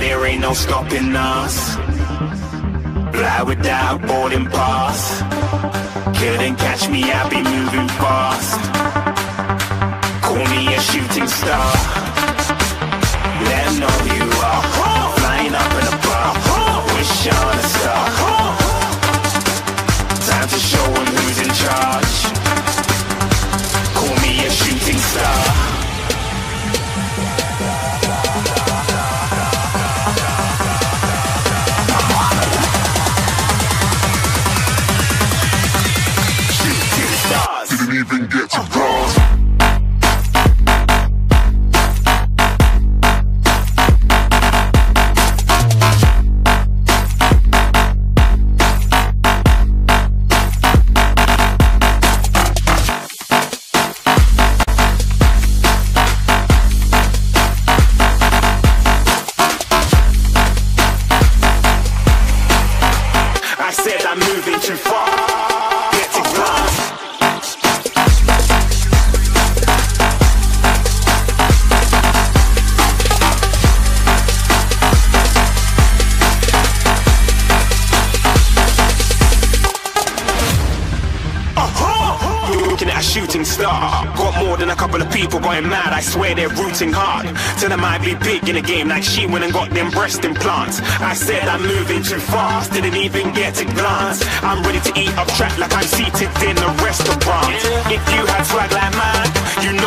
there ain't no stopping us. Fly without boarding pass. Couldn't catch me, I be moving fast. Call me a shooting star. Let 'em know who you are. Flying up in a bar. Wish on a star. Time to show 'em who's in charge. Call me a shooting star. Didn't even get to cross. I said I'm moving too far. Get to glass. Looking at a shooting star. Got more than a couple of people going mad, I swear they're rooting hard. Till I might be big in the game like she went and got them breast implants. I said I'm moving too fast, didn't even get to glance. I'm ready to eat up track like I'm seated in a restaurant. If you had swag like mine, you